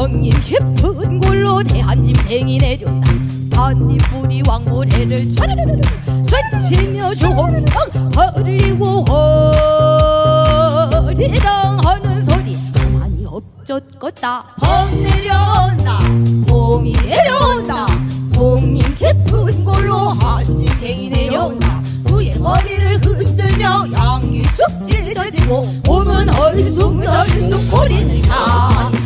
형님 깊은 골로 대한짐승이 내려온다. 반딧불이 왕모래를 촤르르르 던지며 종강 벌리고 허리랑 하는 소리 가만히 없졌겄다. 봄 내려온다 봄이 내려온다. 형님 깊은 골로 한짐승이 내려온다. 그의 머리를 흔들며 양이 쭉 찢어지고 몸은 얼숭덜숭 거리는 자